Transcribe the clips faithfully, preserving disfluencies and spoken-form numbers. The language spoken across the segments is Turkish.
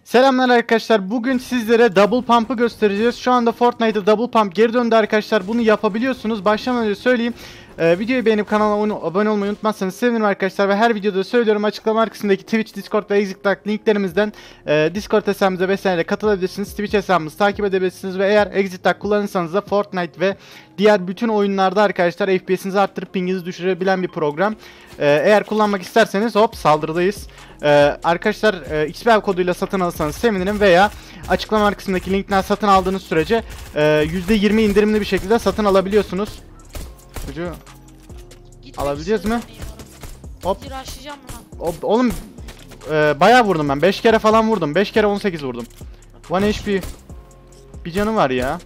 Selamlar arkadaşlar. Bugün sizlere Double Pump'ı göstereceğiz. Şu anda Fortnite'da Double Pump geri döndü arkadaşlar. Bunu yapabiliyorsunuz. Başlamadan önce söyleyeyim. Ee, videoyu beğenip kanala abone olmayı unutmazsanız sevinirim arkadaşlar. Ve her videoda söylüyorum, açıklama kısmındaki Twitch, Discord ve ExitLink linklerimizden e, Discord hesabımıza vesaire katılabilirsiniz. Twitch hesabımızı takip edebilirsiniz. Ve eğer ExitLink kullanırsanız da Fortnite ve diğer bütün oyunlarda arkadaşlar F P S'inizi arttırıp pinginizi düşürebilen bir program. Ee, eğer kullanmak isterseniz hop saldırıdayız. Ee, arkadaşlar e, X B koduyla satın alırsanız sevinirim veya açıklama kısmındaki linkten satın aldığınız sürece e, yüzde yirmi indirimli bir şekilde satın alabiliyorsunuz. Çocuğu alabileceğiz mi? Hop. Hop. Oğlum e, bayağı vurdum ben. beş kere falan vurdum. beş kere on sekiz vurdum. bir H P. Bir canı var ya.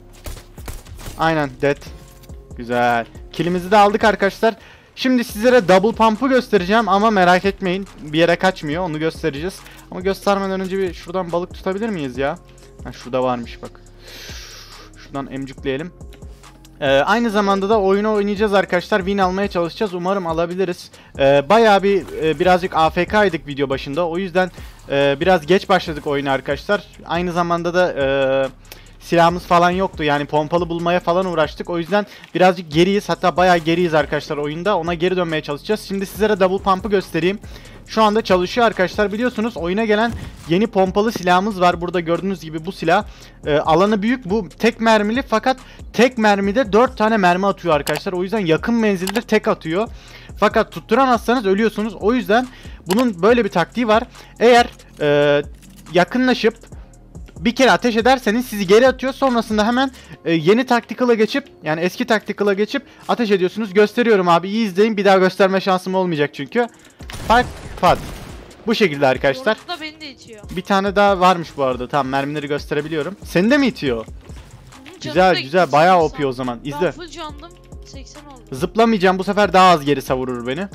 Aynen dead. Güzel. Killimizi de aldık arkadaşlar. Şimdi sizlere Double Pump'ı göstereceğim ama merak etmeyin, bir yere kaçmıyor, onu göstereceğiz. Ama göstermeden önce bir şuradan balık tutabilir miyiz ya? Ha, şurada varmış bak. Şuradan emcükleyelim. Ee, aynı zamanda da oyunu oynayacağız arkadaşlar. Win almaya çalışacağız. Umarım alabiliriz. Ee, bayağı bir e, birazcık A F K'ydık video başında. O yüzden e, biraz geç başladık oyuna arkadaşlar. Aynı zamanda da e, silahımız falan yoktu. Yani pompalı bulmaya falan uğraştık. O yüzden birazcık geriyiz. Hatta bayağı geriyiz arkadaşlar oyunda. Ona geri dönmeye çalışacağız. Şimdi sizlere Double Pump'ı göstereyim. Şu anda çalışıyor arkadaşlar. Biliyorsunuz oyuna gelen yeni pompalı silahımız var. Burada gördüğünüz gibi bu silah e, alanı büyük. Bu tek mermili fakat tek mermide dört tane mermi atıyor arkadaşlar. O yüzden yakın menzilde tek atıyor. Fakat tutturamazsanız ölüyorsunuz. O yüzden bunun böyle bir taktiği var. Eğer e, yakınlaşıp bir kere ateş ederseniz sizi geri atıyor. Sonrasında hemen e, yeni taktikala geçip, yani eski taktikala geçip ateş ediyorsunuz. Gösteriyorum abi, iyi izleyin. Bir daha gösterme şansım olmayacak çünkü. Pat pat. Bu şekilde arkadaşlar. Orada beni de itiyor. Bir tane daha varmış bu arada. Tamam, mermileri gösterebiliyorum. Seni de mi itiyor? Hı, güzel güzel, bayağı O P o zaman. İzle. Ben full candım. seksen oldu. Zıplamayacağım, bu sefer daha az geri savurur beni.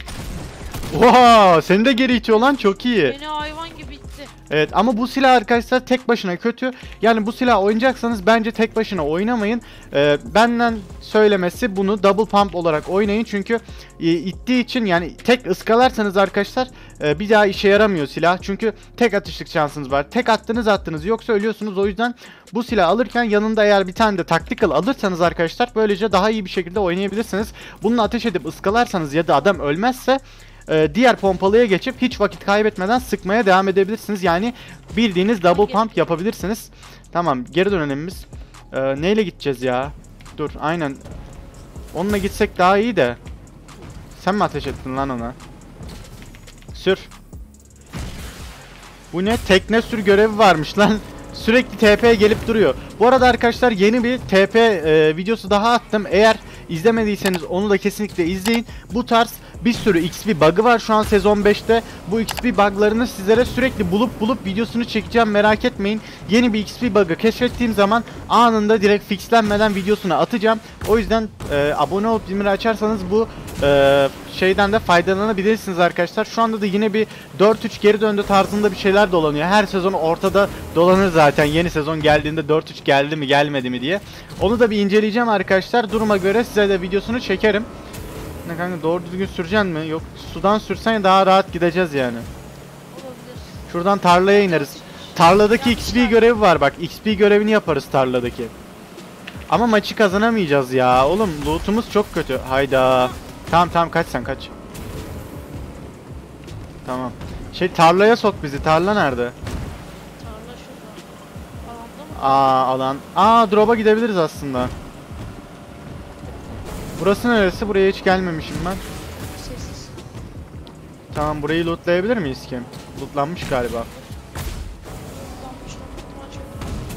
Oha, seni de geri itiyor lan, çok iyi. Beni hayvan gibi itti. Evet, ama bu silah arkadaşlar tek başına kötü. Yani bu silah oynayacaksanız bence tek başına oynamayın. Ee, benden söylemesi, bunu Double Pump olarak oynayın. Çünkü e, ittiği için, yani tek ıskalarsanız arkadaşlar e, bir daha işe yaramıyor silah. Çünkü tek atışlık şansınız var. Tek attınız attınız, yoksa ölüyorsunuz. O yüzden bu silah alırken yanında eğer bir tane de tactical alırsanız arkadaşlar böylece daha iyi bir şekilde oynayabilirsiniz. Bununla ateş edip ıskalarsanız ya da adam ölmezse diğer pompalıya geçip hiç vakit kaybetmeden sıkmaya devam edebilirsiniz. Yani bildiğiniz double pump yapabilirsiniz. Tamam, geri dönelim biz. Ee, neyle gideceğiz ya? Dur, aynen. Onunla gitsek daha iyi de. Sen mi ateş ettin lan ona? Sür. Bu ne? Tekne sür görevi varmış lan. Sürekli T P'ye gelip duruyor. Bu arada arkadaşlar yeni bir T P e, videosu daha attım. Eğer izlemediyseniz onu da kesinlikle izleyin. Bu tarz bir sürü X P bug'ı var şu an sezon beşte. Bu X P bug'larını sizlere sürekli bulup bulup videosunu çekeceğim, merak etmeyin. Yeni bir X P bug'ı keşfettiğim zaman anında direkt fixlenmeden videosunu atacağım. O yüzden e, abone olup bildirimleri açarsanız bu e, şeyden de faydalanabilirsiniz arkadaşlar. Şu anda da yine bir dört üç geri döndü tarzında bir şeyler dolanıyor. Her sezon ortada dolanır zaten. Yeni sezon geldiğinde dört üç geldi mi gelmedi mi diye. Onu da bir inceleyeceğim arkadaşlar. Duruma göre size de videosunu çekerim. Ne kanka, doğru düzgün süreceksin mi? Yok, sudan sürsen daha rahat gideceğiz yani. Olabilir. Şuradan tarlaya ineriz. Tarladaki X P görevi var bak. X P görevini yaparız tarladaki. Ama maçı kazanamayacağız ya. Oğlum loot'umuz çok kötü. Hayda. Tamam tamam, kaç sen kaç. Tamam. Şey, tarlaya sok bizi. Tarla nerede? Tarla şurada. Alanda mı? Aa, alan. Aa, drop'a gidebiliriz aslında. Burası neresi? Buraya hiç gelmemişim ben. Sessiz. Tamam, burayı lootlayabilir miyiz ki? Lootlanmış galiba. Kullanmış olma çok.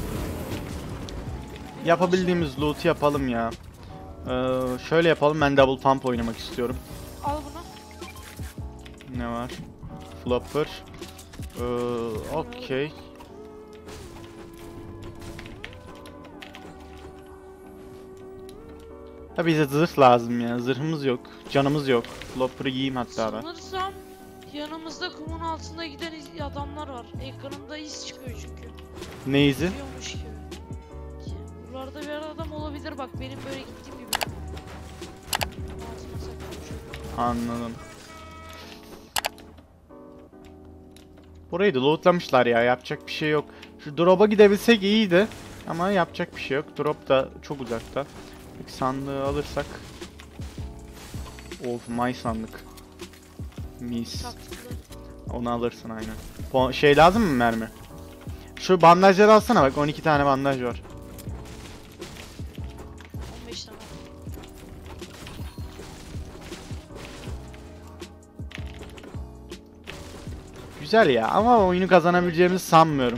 Yapabildiğimiz loot'u yapalım ya. Ee, şöyle yapalım, ben double pump oynamak istiyorum. Al bunu. Ne var? Flopper. Ee, Okey. Ha, bize zırh lazım ya. Zırhımız yok. Canımız yok. Flopper'ı giyeyim hatta ben. Sanırsam yanımızda kumun altında giden iz- adamlar var. Ekranımda iz çıkıyor çünkü. Ne izi? Gidiyormuş gibi. Buralarda bir adam olabilir bak, benim böyle gittiğim gibi. Altına saklanmış. Anladım. Burayı da lootlamışlar ya, yapacak bir şey yok. Şu drop'a gidebilsek iyiydi. Ama yapacak bir şey yok. Drop da çok uzakta. Peki sandığı alırsak. Of, may sandık. Mis. Taktıklı. Onu alırsın aynen. Po- şey lazım mı, mermi? Şu bandajları alsana bak, on iki tane bandaj var. on beş tane. Güzel ya, ama oyunu kazanabileceğimizi sanmıyorum.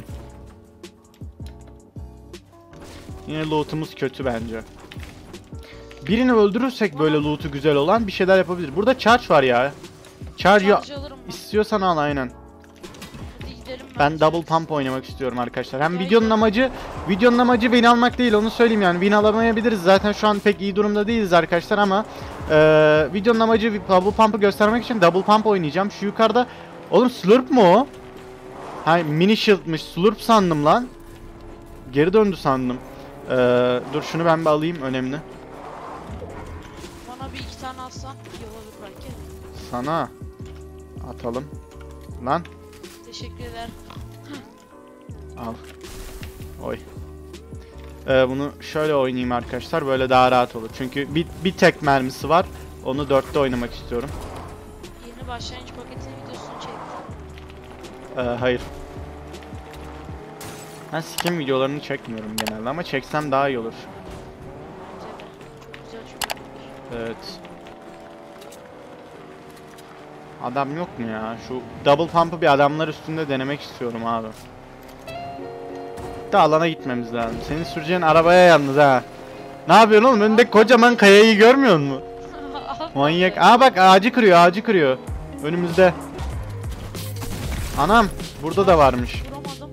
Yine loot'umuz kötü bence. Birini öldürürsek böyle loot'u güzel olan bir şeyler yapabilir. Burada charge var ya. Charge ya- Charge alırım ben. istiyorsan al aynen. Hadi gidelim Ben bence. double pump oynamak istiyorum arkadaşlar. Hem Ya videonun ya. amacı videonun amacı win almak değil, onu söyleyeyim yani. Win alamayabiliriz. Zaten şu an pek iyi durumda değiliz arkadaşlar ama eee videonun amacı bir double pump'ı göstermek için double pump oynayacağım. Şu yukarıda oğlum slurp mu o? Ha, mini shield'mış. Slurp sandım lan. Geri döndü sandım. Eee dur şunu ben bir alayım, önemli. Bana bir iki tane atsan iyi olur belki. Sana atalım. Lan Teşekkürler. al. Oy. Ee, bunu şöyle oynayayım arkadaşlar. Böyle daha rahat olur. Çünkü bir, bir tek mermisi var. Onu dörtte oynamak istiyorum. Yeni başlangıç paketinin videosunu çektim. Ee, hayır. Ben skin videolarını çekmiyorum genelde ama çeksem daha iyi olur. Bence de. Çok güzel, çok iyi. Evet. Adam yok mu ya? Şu double pump'ı bir adamlar üstünde denemek istiyorum abi. Da alana gitmemiz lazım. Senin süreceğin arabaya yalnız ha. Ne yapıyorsun oğlum? Önünde kocaman kayayı görmüyor musun? Manyak. Aa bak, ağacı kırıyor, ağacı kırıyor. Önümüzde. Anam, burada da varmış. Vuramadım.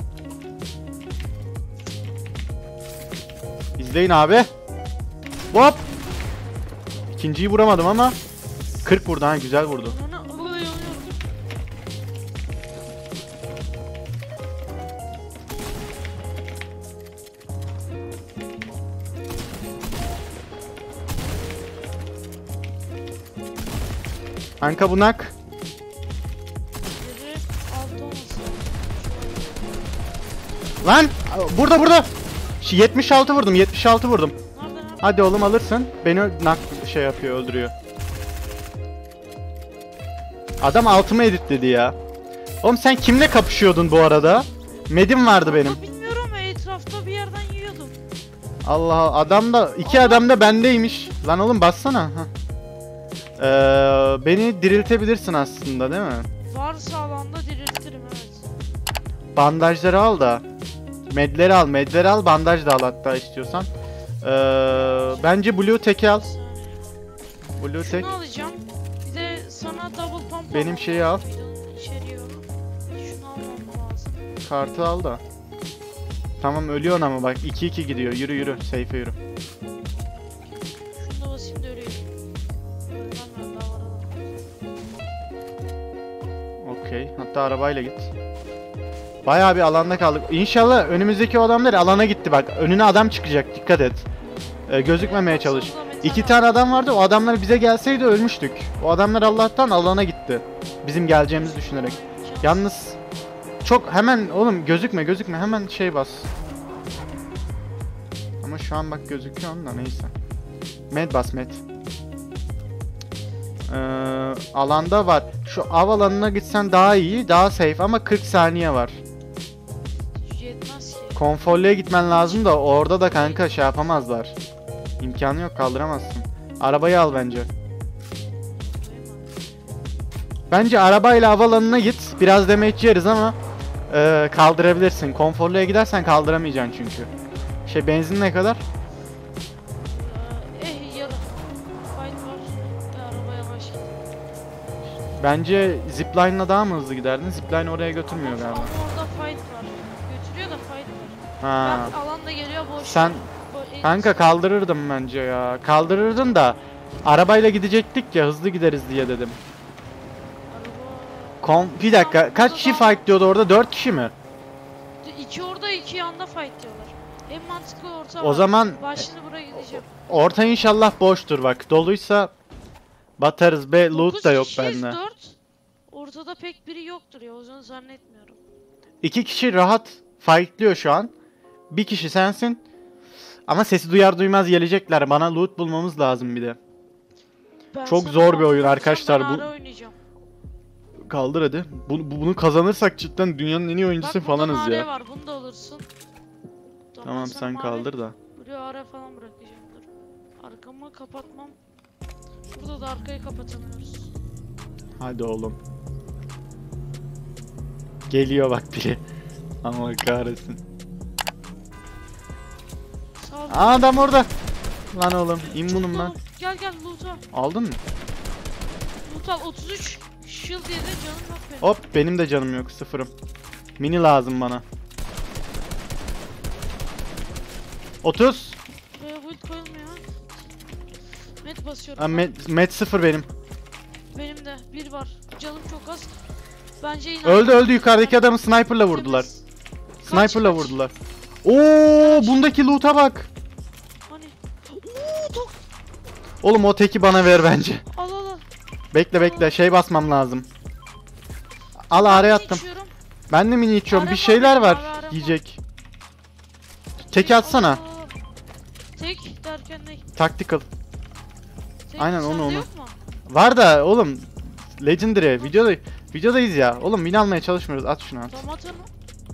İzleyin abi. Hop. İkinciyi vuramadım ama kırk vurdu, ha güzel vurdu. Ona ıı yanıyorum. Kanka bunak. Biri altı olması. Lan burada burada. Ş- yetmiş altı vurdum, yetmiş altı vurdum. Nerede nerede? Hadi oğlum alırsın. Beni ö- nak şey yapıyor, öldürüyor. Adam altıma editledi ya. Oğlum sen kimle kapışıyordun bu arada? Medim vardı benim. Vallahi bilmiyorum ya, etrafta bir yerden yiyordum. Allah Allah, adam da iki adam da bendeymiş. Lan oğlum bassana. Hah. Ee, beni diriltebilirsin aslında değil mi? Varsa alanda diriltirim, evet. Bandajları al da. Medleri al, medleri al, bandaj da al hatta istiyorsan. Ee, bence Blue Tech'i al. Bir saniye. Blue Tech. Şunu alacağım. Bir de sana double pump Benim almam şeyi al. lazım. Videonun içeriği o. Şunu almam lazım. Kartı al da. Tamam, ölüyorsun ama bak iki iki gidiyor. Yürü yürü, safe'e yürü. Şunu da basayım da öleyim. Ölmem ben, daha var adam. Okey. Hatta arabayla git. Bayağı bir alanda kaldık. İnşallah önümüzdeki o adamlar alana gitti bak. Önüne adam çıkacak. Dikkat et. Ee, gözükmemeye çalış. İki tane adam vardı. O adamlar bize gelseydi ölmüştük. O adamlar Allah'tan alana gitti. Bizim geleceğimizi düşünerek. Yalnız çok hemen oğlum gözükme gözükme. Hemen şey bas. Ama şu an bak gözüküyor da neyse. Med bas med. Ee, alanda var. Şu av alanına gitsen daha iyi, daha safe ama kırk saniye var. Yetmez ki. Konforluya gitmen lazım da orada da kanka şey yapamazlar. İmkanı yok, kaldıramazsın. Arabayı al bence. Bence arabayla havalanına git. Biraz damage yeriz ama e, kaldırabilirsin. Konforluya gidersen kaldıramayacaksın çünkü. Şey, benzin ne kadar? Ee, eh yarım. Fight var. Ve araba yavaş gidiyor. Bence zipline'la daha mı hızlı giderdin? Zipline oraya götürmüyor Ama galiba. orada fight var. Götürüyor da fight var. Ha. Ben alanda geliyor boş. Sen Bo- kanka kaldırırdım bence ya. Kaldırırdın da arabayla gidecektik ya, hızlı gideriz diye dedim. Araba... Kon bir dakika, kaç kişi fight diyordu orada? dört kişi mi? İki orada iki yanda fight diyorlar. En mantıklı orta O var. zaman Başını buraya gideceğim. orta inşallah boştur bak. Doluysa batarız be, loot da yok bende. dört. Ortada pek biri yoktur ya, o yüzden zannetmiyorum. İki kişi rahat fightlıyor şu an. Bir kişi sensin. Ama sesi duyar duymaz gelecekler. Bana loot bulmamız lazım bir de. Ben Çok sana zor bir pampa oyun atacağım, arkadaşlar ben bu. ara oynayacağım. Kaldır hadi. Bunu, bunu kazanırsak cidden dünyanın en iyi oyuncusu Bak burada falanız mağara ya. var, bunu da alırsın. Tamam sen mağara- kaldır da. Buraya ara falan bırakacağım, dur. Arkamı kapatmam. Burada da arkayı kapatamıyoruz. Hadi oğlum. Geliyor bak biri. Allah kahretsin. Sağ ol. Aa, adam orada. Lan oğlum immunum Çabuk lan. ol. Gel gel loot'a. Aldın mı? Loot al, otuz üç shield yedi, canım yok benim. Hop benim de canım yok, sıfırım. Mini lazım bana. otuz. Buraya build koyulmuyor. Met basıyorum. Ha, ben. met, met sıfır benim. Benim de bir var. Canım çok az. Bence yine Öldü öldü, yukarıdaki adamı sniperla vurdular. Temiz. Sniperla kaç. vurdular. Oo, bundaki loot'a bak. Hani? Oo, tok. Oğlum o teki bana ver bence. Al al al. Bekle bekle, şey basmam lazım. Al, araya Ben attım. içiyorum. Ben de mini içiyorum. Arama Bir şeyler benim, var ara, arama. yiyecek. Teki atsana. Al, al, al. Tek derken ne? Tactical. Tek Aynen, onu, sende onu. yok mu? Var da oğlum, Legendary videoda videodayız ya. Oğlum win almaya çalışmıyoruz. At şunu at. Tomato mu?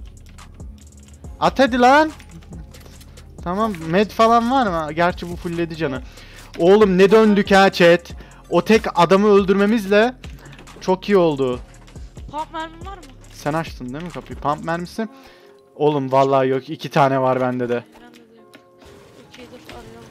At hadi lan. Tamam, med falan var mı? Gerçi bu fullledi canı. Oğlum ne döndük ha chat. O tek adamı öldürmemizle çok iyi oldu. Pump mermin var mı? Sen açtın değil mi kapıyı? Pump mermisi. Oğlum vallahi yok. iki tane var bende de. Bende de yok. Okey dur arayalım.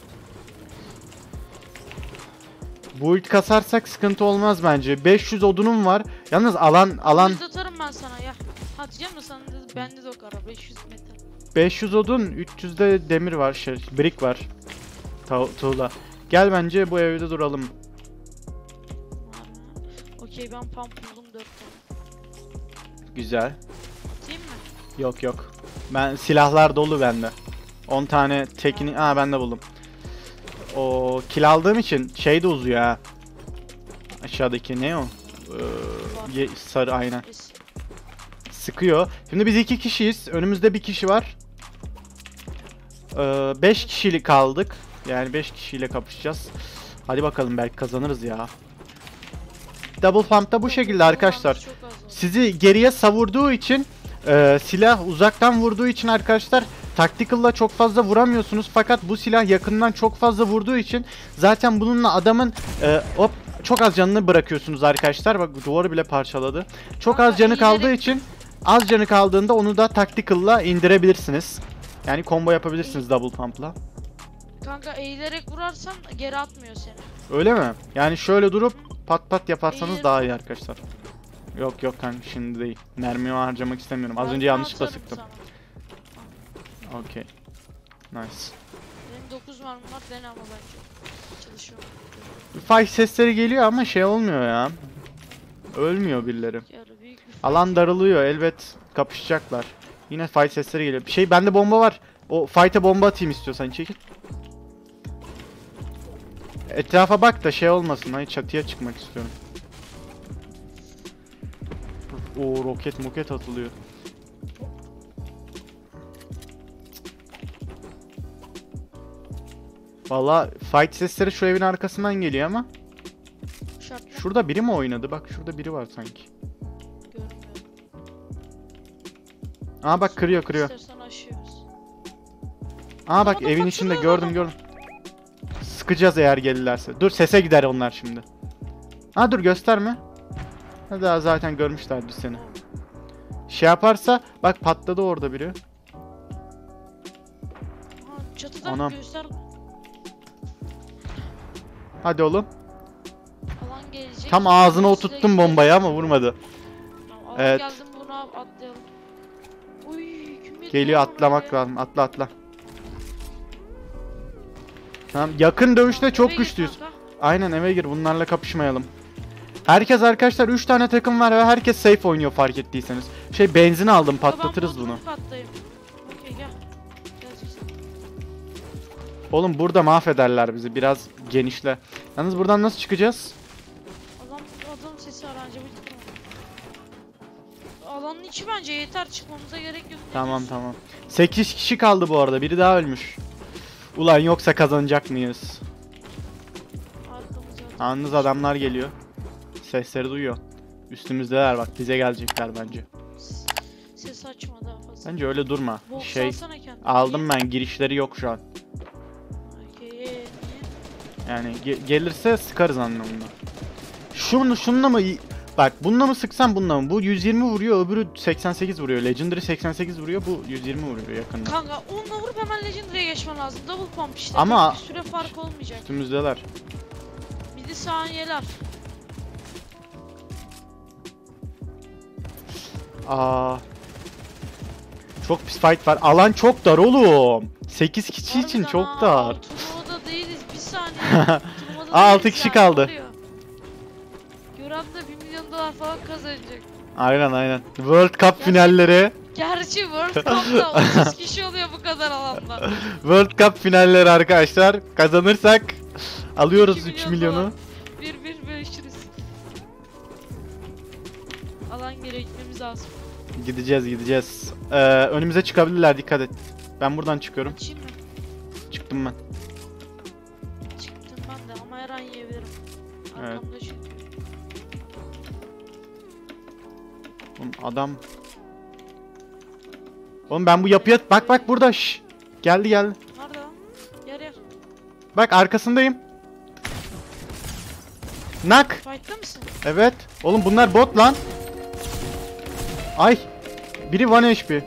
Bu ilk kasarsak sıkıntı olmaz bence. beş yüz odunum var. Yalnız alan alan Biz atarım ben sana ya. Atacağım da sana da bende de yok ara, beş yüz metre. beş yüz odun, üç yüz de demir var, şey, brick var. Ta tuğla. Gel bence bu evde duralım. Var mı? Okey ben pump buldum dört tane. Güzel. Atayım mı? Yok yok. Ben silahlar dolu bende. on tane tekini, aa ben de buldum. O kill aldığım için şey de uzuyor ha. Aşağıdaki ne o? Ee, ye- sarı aynen. Yes. Sıkıyor. Şimdi biz iki kişiyiz. Önümüzde bir kişi var. Ee, beş kişilik kaldık. Yani beş kişiyle kapışacağız. Hadi bakalım, belki kazanırız ya. Double pump da bu şekilde arkadaşlar. Çok az var. Sizi geriye savurduğu için, e, silah uzaktan vurduğu için arkadaşlar, tactical'la çok fazla vuramıyorsunuz. Fakat bu silah yakından çok fazla vurduğu için zaten bununla adamın e, hop çok az canını bırakıyorsunuz arkadaşlar. Bak duvarı bile parçaladı. Çok Kanka, az canı kaldığı eğilerek- için, az canı kaldığında onu da tactical'la indirebilirsiniz. Yani combo yapabilirsiniz double pump'la. Kanka eğilerek vurarsan geri atmıyor seni. Öyle mi? Yani şöyle durup pat pat yaparsanız Eğil- daha iyi arkadaşlar. Yok yok kanka, şimdi değil. Mermi harcamak istemiyorum. Az Ben önce sana yanlışlıkla atarım sıktım. sana. Okey. Nice. Benim dokuz mermim var, dene ama bence. Çalışıyor. Fight sesleri geliyor ama şey olmuyor ya. Ölmüyor birileri. Yarı büyük bir Alan daralıyor, elbet kapışacaklar. Yine fight sesleri geliyor. Bir şey, bende bomba var. O fight'e bomba atayım istiyorsan, çekil. Etrafa bak da şey olmasın. Hayır, çatıya çıkmak istiyorum. O roket moket atılıyor. Valla fight sesleri şu evin arkasından geliyor ama. şartlı. Şurada biri mi oynadı? Bak şurada biri var sanki. Görmüyorum. Aa bak, kırıyor kırıyor. İstersen aşıyoruz. Aa bak, Adama evin bak, içinde şurada gördüm adam. gördüm. Sıkacağız eğer gelirlerse. Dur, sese gider onlar şimdi. Ha dur, gösterme. Ha daha zaten görmüşlerdi seni. Şey yaparsa bak, patladı orada biri. Ha, çatıda Anam. göster. Hadi oğlum. Alan gelecek. Tam ağzına Üstüne oturttum gideriz. bombayı ama vurmadı. Tamam, alan Evet. geldim, buna atlayalım. Uy, kim yedi Geliyor, lan atlamak buraya? lazım. Atla atla. Tamam, yakın dövüşte çok Eve gir güçlüyüz. kanka. Aynen, eve gir, bunlarla kapışmayalım. Herkes arkadaşlar, üç tane takım var ve herkes safe oynuyor fark ettiyseniz. Şey, benzin aldım, Kanka, ben patlatırız bunu. Bodrum kattayım. Okey gel. Gel sen. Oğlum burada mahvederler bizi, biraz genişle. Yalnız buradan nasıl çıkacağız? Adam, adam sesi aranca bir iki bence yeter, çıkmamıza gerek yok. Ne Tamam diyorsun? tamam. sekiz kişi kaldı bu arada. Biri daha ölmüş. Ulan yoksa kazanacak mıyız? Arkamıza. Yalnız adamlar geliyor. Sesleri duyuyor. Üstümüzdeler bak, bize gelecekler bence. Ses açma daha fazla. Bence öyle durma. Box Şey alsana kendine. aldım ben, girişleri yok şu an. Okey, ee, niye? Yani ge- gelirse sıkarız anlamında. Şunu şununla mı iyi- bak, bununla mı sıksam bununla mı? Bu yüz yirmi vuruyor, öbürü seksen sekiz vuruyor. Legendary seksen sekiz vuruyor, bu yüz yirmi vuruyor yakında. Kanka onunla vurup hemen Legendary'e geçmen lazım. Double pump işte. Ama- Bir süre fark olmayacak. Üstümüzdeler. Bir de saniyeler. Aa. Çok pis fight var. Alan çok dar oğlum. sekiz kişi için Harbiden çok ha, dar. Turnuvada değiliz. Bir saniye. Turnuvada Aa, altı değiliz kişi yani, kaldı. oluyor. Gören de bir milyon dolar falan kazanacak. Aynen aynen. World Cup finalleri. Gerçi World Cup'ta otuz kişi oluyor bu kadar alanda. World Cup finalleri arkadaşlar. Kazanırsak alıyoruz iki üç milyon milyonu. dolar. Bir bir bölüşürüz. Alan geri gitmemiz lazım. Gideceğiz gideceğiz. Ee, önümüze çıkabilirler, dikkat et. Ben buradan çıkıyorum. Açayım mı? Çıktım ben. Çıktım ben de ama her an yiyebilirim. Evet. Arkamda çünkü. Oğlum adam. Oğlum ben bu yapıya bak bak burada. Şş. Geldi geldi. Nerede lan? Yer yer. Bak arkasındayım. Nak. Fight'ta mısın? Evet. Oğlum bunlar bot lan. Ay. Biri bir H P. Yer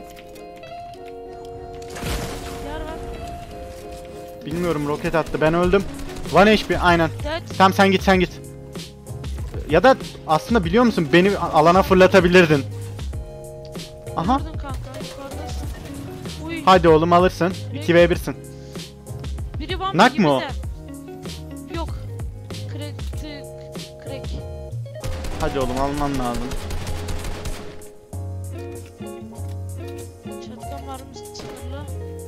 var. Bilmiyorum, roket attı. Ben öldüm. bir H P aynen. Dead. Tamam sen git sen git. Ya da aslında biliyor musun, beni alana fırlatabilirdin. Aha. Vurdun kanka. Yukarıdasın. Uy. Hadi oğlum alırsın. iki ve birsin. Biri bambi Nak gibi mı o? de. Yok. Crack. Crack. Hadi oğlum alman lazım. Şatkan var mı sınırlı?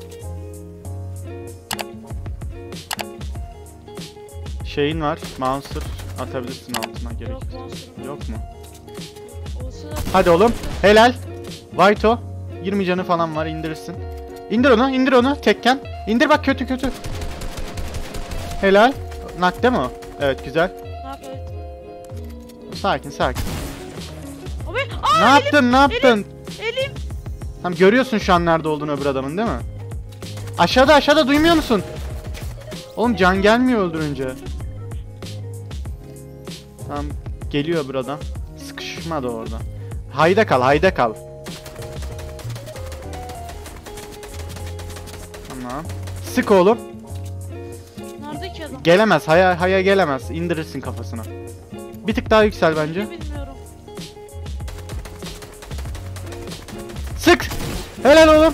Şeyin var. Monster atabilirsin altına, gerek. Yok monster'ım. Yok mu? Olsa Hadi oğlum. Helal. White yirmi canı falan var, indirirsin. İndir onu, indir onu tekken. İndir bak, kötü kötü. Helal. Nak değil mi o? Evet güzel. Ne yapayım? Sakin sakin. Abi! Ne Aa! yaptın ne yaptın? Elim! Tamam, görüyorsun şu an nerede olduğunu öbür adamın değil mi? Aşağıda aşağıda, duymuyor musun? Oğlum can gelmiyor öldürünce. Tamam, geliyor öbür adam. Sıkışmadı orada. Hayda kal, hayda kal. Tamam. Sık oğlum. Nerede ki adam? Gelemez, haya haya gelemez. İndirirsin kafasına. Bir tık daha yüksel bence. Bilmiyorum. Sık. Helal oğlum.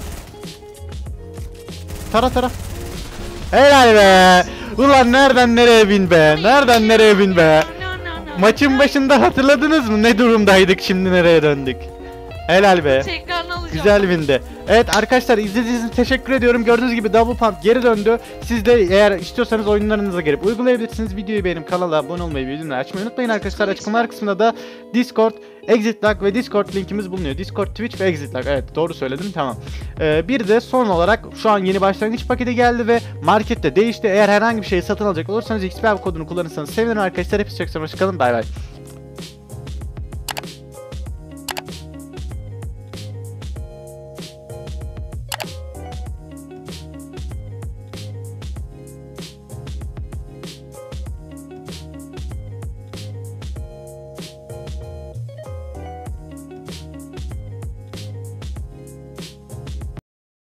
Tara tara. Helal be. Ulan nereden nereye bin be? Nereden nereye bin be? Maçın başında hatırladınız mı? Ne durumdaydık, şimdi nereye döndük? Helal be. Tekrarını alacağım. Güzel windi. Evet arkadaşlar, izlediğiniz için teşekkür ediyorum. Gördüğünüz gibi Double Pump geri döndü. Siz de eğer istiyorsanız oyunlarınıza gelip uygulayabilirsiniz. Videoyu beğenip kanala abone olmayı, bildirimleri açmayı unutmayın arkadaşlar. Açıklamalar kısmında da Discord, Exit Lag ve Discord linkimiz bulunuyor. Discord, Twitch ve Exit Lag. Evet doğru söyledim, tamam. Ee, bir de son olarak şu an yeni başlangıç paketi geldi ve markette değişti. Eğer herhangi bir şeyi satın alacak olursanız X P kodunu kullanırsanız sevinirim arkadaşlar. Hepsi çok hoşçakalın. Bay bay.